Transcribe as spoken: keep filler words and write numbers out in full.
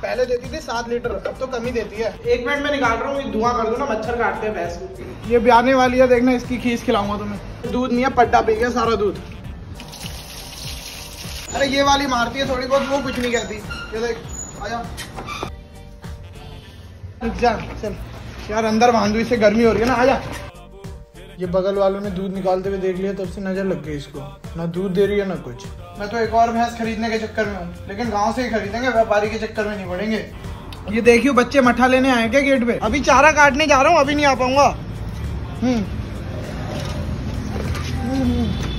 पहले देती थी सात लीटर, अब तो कम ही देती है। एक मिनट में निकाल रहा हूँ, धुआं कर दो ना, मच्छर काटते हैं भैंस को। ये ब्याने वाली है, देखना इसकी खीस खिलाऊंगा तुम्हें। दूध नहीं है, पट्टा पी गया सारा दूध। अरे ये वाली मारती है थोड़ी बहुत, वो कुछ नहीं कहती। ये देख, आजा जा, चल यार अंदर बांधू, इससे गर्मी हो रही है ना, आजा। ये बगल वालों ने दूध निकालते हुए देख लिया, तब से नजर लग गई इसको, ना दूध दे रही है ना कुछ। मैं तो एक और भैंस खरीदने के चक्कर में हूँ, लेकिन गांव से ही खरीदेंगे, व्यापारी के चक्कर में नहीं पड़ेंगे। ये देखियो बच्चे मठा लेने आए क्या गेट पे? अभी चारा काटने जा रहा हूँ, अभी नहीं आ पाऊंगा। हम्म